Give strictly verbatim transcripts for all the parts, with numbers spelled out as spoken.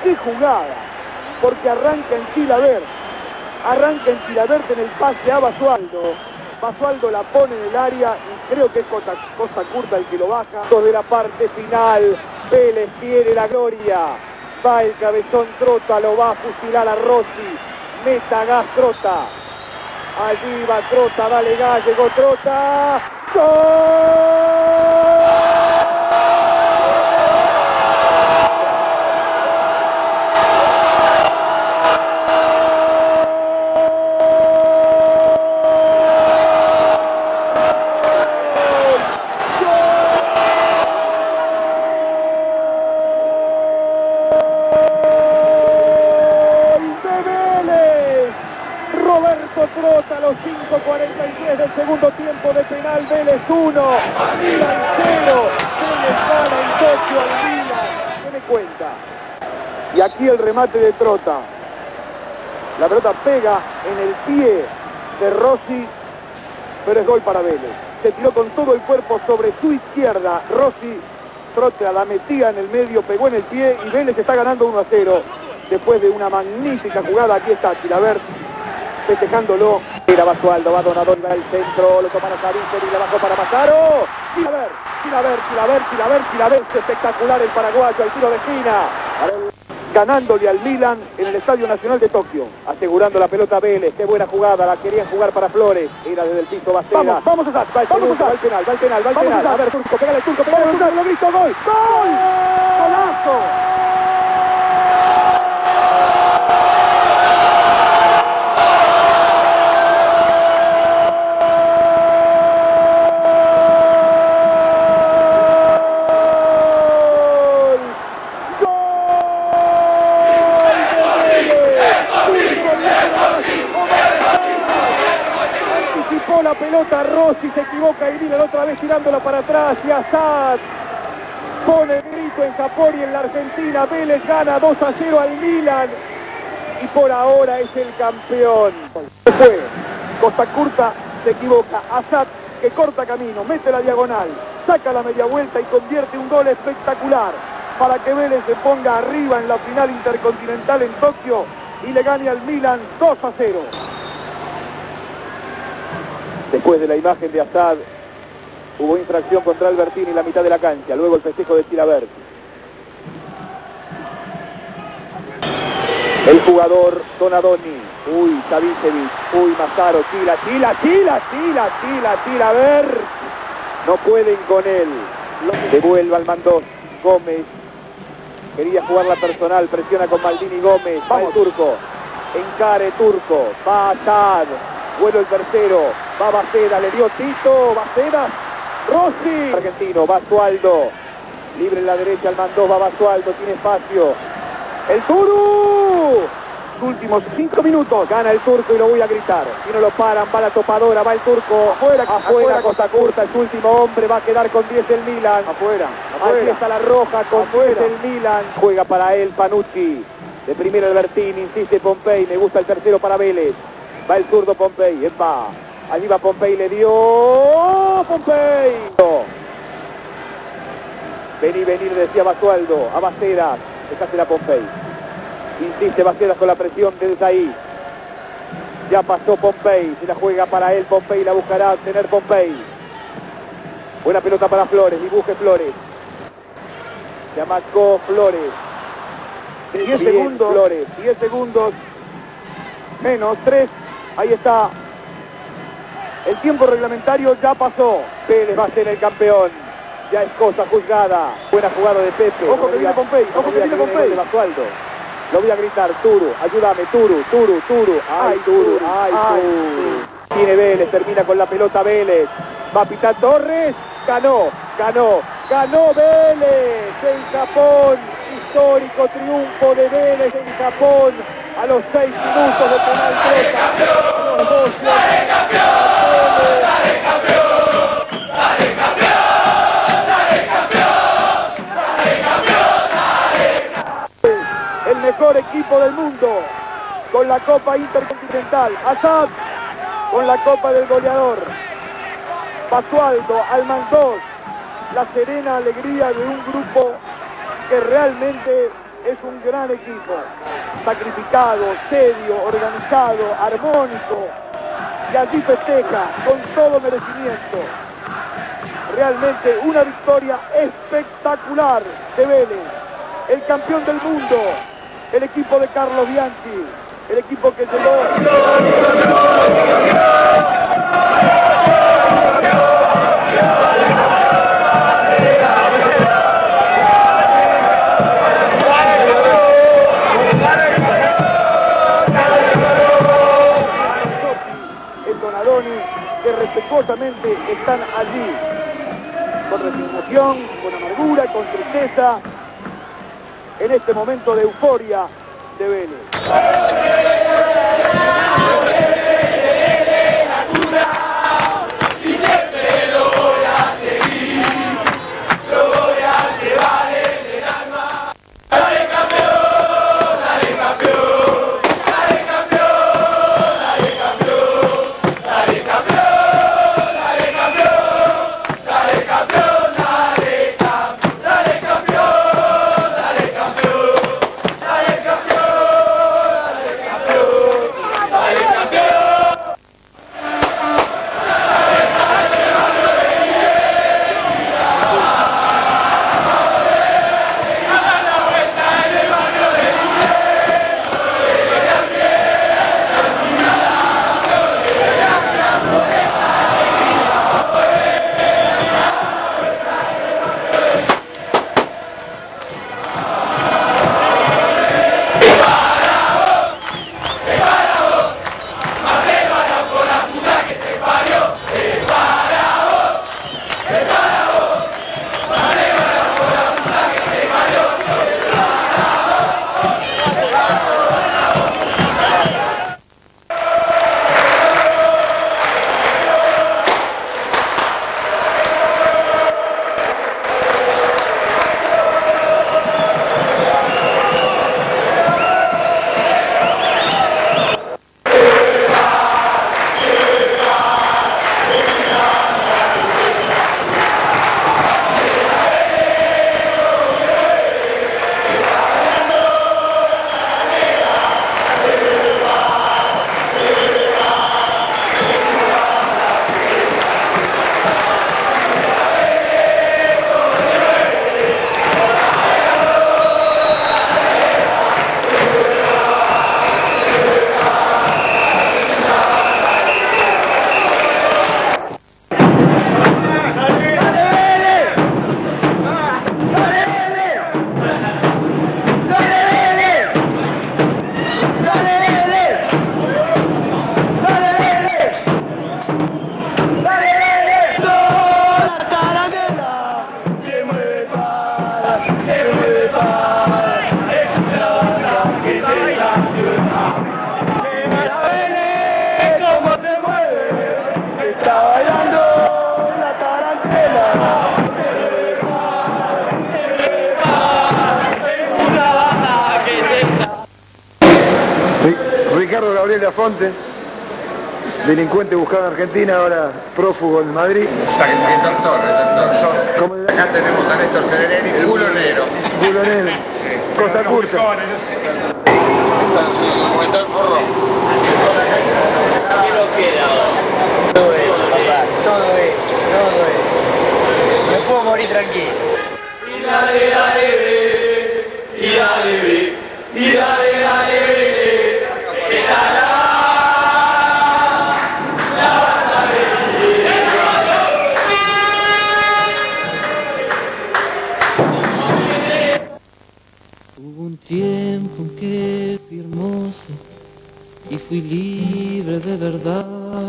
qué jugada, porque arranca en Chilavert, arranca en Chilavert en el pase a Basualdo. Basualdo la pone en el área y creo que es Costa, Costa Curta el que lo baja. De la parte final, Vélez quiere la gloria. Va el cabezón Trota, lo va a fusilar a Rossi. Meta gas Trota. Allí va Trota, dale gas, llegó Trota. ¡Gol! Trota a los cinco cuarenta y tres del segundo tiempo de penal. Vélez uno, Milan cero. Vélez gana en Tokio al Milan. ¿Qué me cuenta? Y aquí el remate de Trota. La pelota pega en el pie de Rossi, pero es gol para Vélez. Se tiró con todo el cuerpo sobre su izquierda. Rossi, Trota la metía en el medio, pegó en el pie y Vélez está ganando uno a cero. Después de una magnífica jugada, aquí está Chilavert festejándolo. Era Basualdo, va Donadón, va al centro, lo toman a Savicer y la bajó para Massaro. Chilavert, Chilavert, Chilavert, Chilavert, Chilavert, espectacular el paraguayo, al tiro de esquina. Ganándole al Milan en el Estadio Nacional de Tokio. Asegurando la pelota Vélez, qué buena jugada, la querían jugar para Flores. Era desde el piso Bastera. Vamos, vamos a usar, va el segundo, va el penal, va el penal, va el penal. A ver, Turco, pégale el Turco, pégale el Turco, lo grito, gol, gol, golazo. La pelota, Rossi se equivoca y Milan otra vez tirándola para atrás y Asad pone el grito en Sapori en la Argentina. Vélez gana dos a cero al Milan y por ahora es el campeón. Después, Costa Curta se equivoca, Asad que corta camino, mete la diagonal, saca la media vuelta y convierte un gol espectacular para que Vélez se ponga arriba en la final intercontinental en Tokio y le gane al Milan dos a cero. Después de la imagen de Asad, hubo infracción contra Albertini en la mitad de la cancha. Luego el festejo de Chilavert. El jugador Donadoni. Uy, Savicevic. Uy, Massaro. Chila, Chila, Chila, Chila, Chila, Chilavert. No pueden con él. Devuelve al Mandós. Gómez. Quería jugar la personal. Presiona con Maldini Gómez. Va el Turco. Encare Turco. Va Asad. Bueno el tercero, va Baceda, le dio Tito, Baceda, Rossi. Argentino, Basualdo, libre en la derecha, al Mandós, va Basualdo, tiene espacio. El Turu, últimos cinco minutos, gana el Turco y lo voy a gritar. Si no lo paran, va la topadora, va el Turco, afuera, afuera, afuera Costa Curta, el último hombre, va a quedar con diez el Milan. Afuera, afuera. Aquí está la roja, con diez el Milan. Juega para él Panucci, de primero Albertini, insiste Pompei, me gusta el tercero para Vélez. Va el zurdo Pompei, epa, allí va Pompei, le dio Pompei. Vení, venir, decía Basualdo, a Bacedas, dejásela Pompei. Insiste Bacedas con la presión desde ahí. Ya pasó Pompei, se la juega para él Pompei, la buscará tener Pompei. Buena pelota para Flores, dibuje Flores. Se amacó Flores. diez segundos, Flores, diez segundos. Menos tres. Ahí está. El tiempo reglamentario ya pasó. Vélez va a ser el campeón. Ya es cosa juzgada. Buena jugada de Pepe. Ojo que viene Pompei. Ojo que viene Pompei. Lo voy a gritar. Turu, ayúdame. Turu, Turu, Turu. Ay, Turu, ay, Turu. Tiene Vélez. Termina con la pelota Vélez. Va a pitar Torres. Ganó, ganó, ganó Vélez en Japón. Histórico triunfo de Vélez en Japón. A los seis minutos de penal Trota. ¡Dale campeón! ¡Dale campeón! ¡Dale campeón! ¡Dale campeón! ¡Dale campeón! ¡Dale campeón! El mejor equipo del mundo con la Copa Intercontinental. Asad con la Copa del Goleador. Basualdo, Almanzós. La serena alegría de un grupo que realmente es un gran equipo, sacrificado, serio, organizado, armónico, y allí festeja con todo merecimiento. Realmente una victoria espectacular de Vélez, el campeón del mundo, el equipo de Carlos Bianchi, el equipo que llegó... el Donadoni, que respetuosamente están allí, con resignación, con amargura, con tristeza, en este momento de euforia de Vélez. Ricardo Gabriel Lafonte, delincuente buscado en Argentina, ahora prófugo en Madrid. El doctor, el doctor. Acá tenemos a Néstor Cederelli, el bulonero. Bulonero, Costa Curta. ¿Cómo está el forro? ¿Qué nos queda ahora? Todo hecho, papá. Todo hecho, todo hecho. Me puedo morir tranquilo. Y dale, dale, ve, y dale, ve, y dale, dale, ve. Hubo un tiempo en que fui hermoso y fui libre de verdad.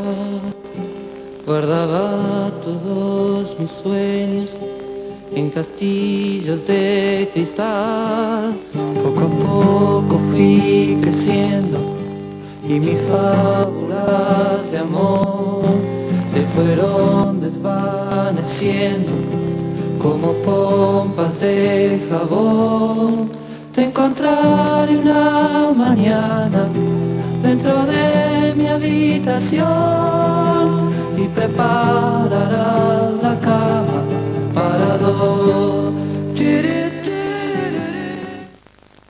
Guardaba todos mis sueños en castillos de cristal. Poco a poco fui creciendo y mis fábulas de amor se fueron desvaneciendo como pompas de jabón. Te encontraré una mañana dentro de mi habitación y prepararás la cama para dos.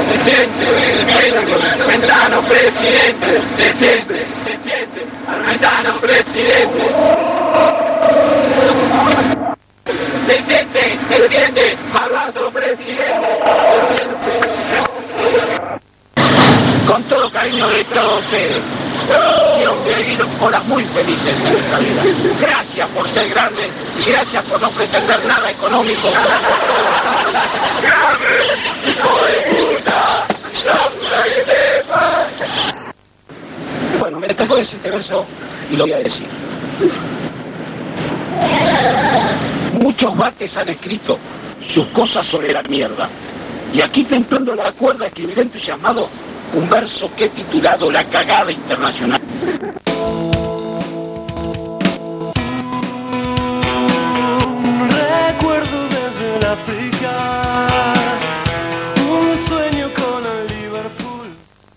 Se siente, Armentano presidente, se siente, se siente, Armentano presidente. Se siente, se siente, Barbazo presidente, se siente. Con todo cariño de todos ustedes, hicieron vivir horas muy felices en nuestra vida. Gracias por ser grandes y gracias por no pretender nada económico. Bueno, me tocó decir este verso y lo voy a decir. Muchos bates han escrito sus cosas sobre la mierda. Y aquí templando la cuerda escribiré entusiasmado un verso que he titulado La cagada internacional. Recuerdo desde el África un sueño con el Liverpool.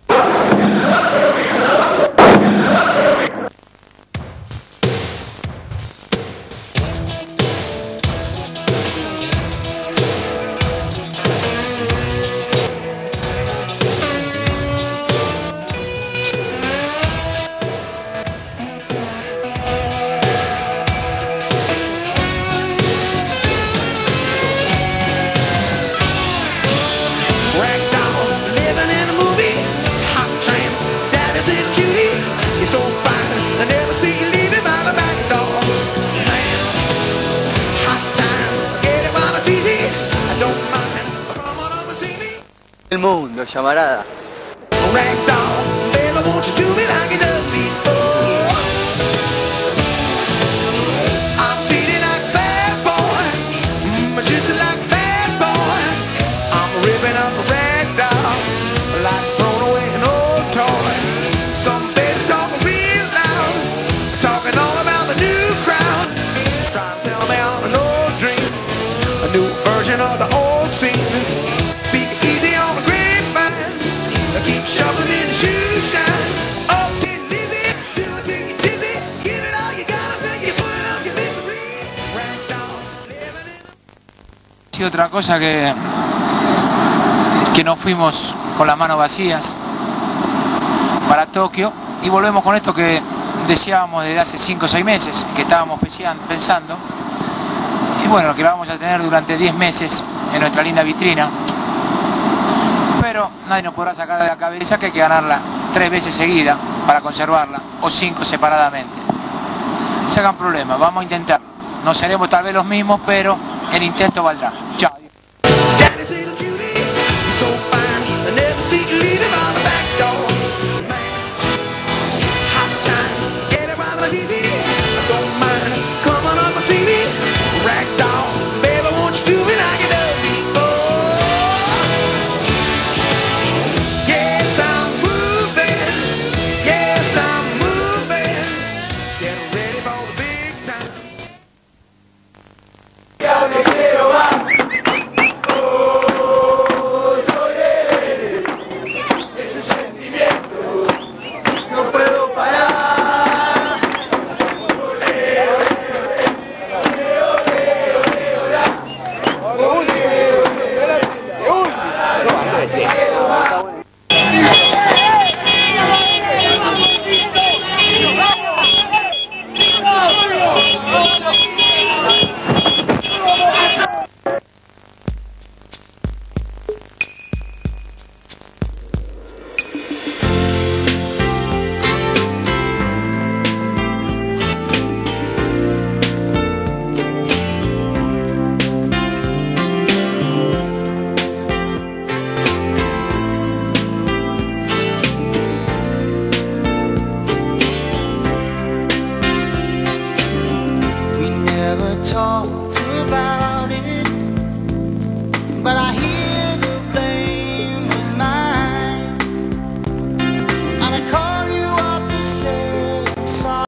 El mundo, llamarada. Sí, otra cosa que que nos fuimos con las manos vacías para Tokio y volvemos con esto que deseábamos desde hace cinco o seis meses, que estábamos pensando, y bueno, que lo vamos a tener durante diez meses en nuestra linda vitrina, pero nadie nos podrá sacar de la cabeza que hay que ganarla tres veces seguida para conservarla, o cinco separadamente. No se hagan problemas, vamos a intentarlo. No seremos tal vez los mismos, pero el intento valdrá. Chao. Sí.